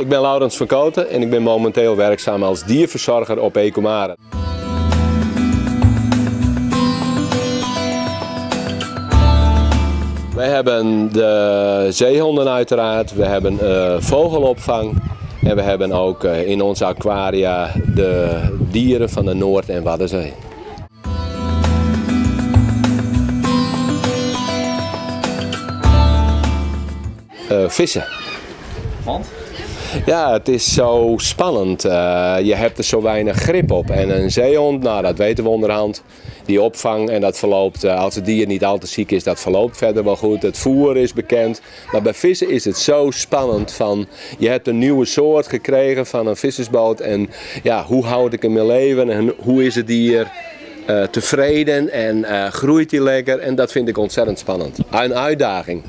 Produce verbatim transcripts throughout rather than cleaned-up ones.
Ik ben Laurens van Koten en ik ben momenteel werkzaam als dierverzorger op Ecomare. Wij hebben de zeehonden uiteraard, we hebben uh, vogelopvang en we hebben ook uh, in onze aquaria de dieren van de Noord- en Waddenzee. Uh, vissen. Want? Ja, het is zo spannend. Uh, je hebt er zo weinig grip op. En een zeehond, nou dat weten we onderhand, die opvang en dat verloopt, uh, als het dier niet al te ziek is, dat verloopt verder wel goed. Het voer is bekend. Maar bij vissen is het zo spannend van, je hebt een nieuwe soort gekregen van een vissersboot en ja, hoe houd ik hem in leven en hoe is het dier uh, tevreden en uh, groeit hij lekker en dat vind ik ontzettend spannend. Een uitdaging.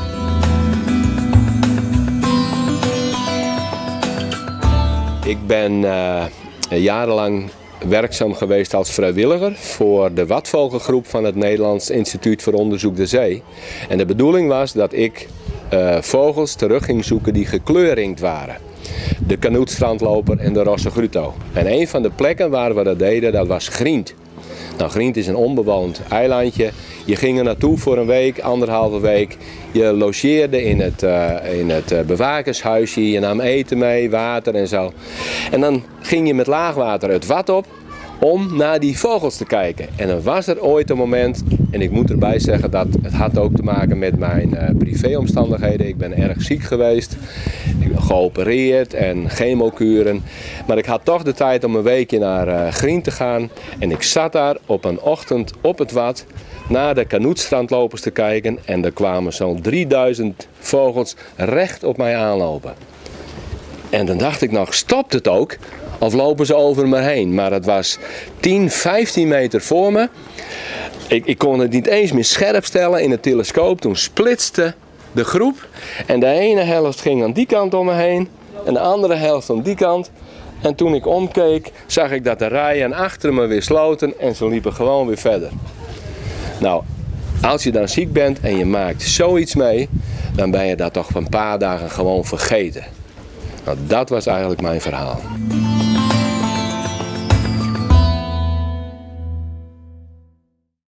Ik ben uh, jarenlang werkzaam geweest als vrijwilliger voor de watvogelgroep van het Nederlands Instituut voor Onderzoek de Zee. En de bedoeling was dat ik uh, vogels terug ging zoeken die gekleurringd waren. De kanoetstrandloper en de rosse gruto. En een van de plekken waar we dat deden, dat was Grient. Nou, Grient is een onbewoond eilandje. Je ging er naartoe voor een week, anderhalve week. Je logeerde in het, uh, in het bewakershuisje, je nam eten mee, water en zo. En dan ging je met laagwater het wat op om naar die vogels te kijken. En dan was er ooit een moment, en ik moet erbij zeggen dat het had ook te maken met mijn uh, privéomstandigheden. Ik ben erg ziek geweest, ik ben geopereerd en chemokuren. Maar ik had toch de tijd om een weekje naar uh, Grient te gaan. En ik zat daar op een ochtend op het wat naar de kanoetstrandlopers te kijken. En er kwamen zo'n drieduizend vogels recht op mij aanlopen. En dan dacht ik nog, stopt het ook? Of lopen ze over me heen? Maar het was tien, vijftien meter voor me. Ik, ik kon het niet eens meer scherp stellen in het telescoop. Toen splitste de groep. En de ene helft ging aan die kant om me heen. En de andere helft aan die kant. En toen ik omkeek, zag ik dat de rijen achter me weer sloten. En ze liepen gewoon weer verder. Nou, als je dan ziek bent en je maakt zoiets mee, dan ben je dat toch een paar dagen gewoon vergeten. Nou, dat was eigenlijk mijn verhaal.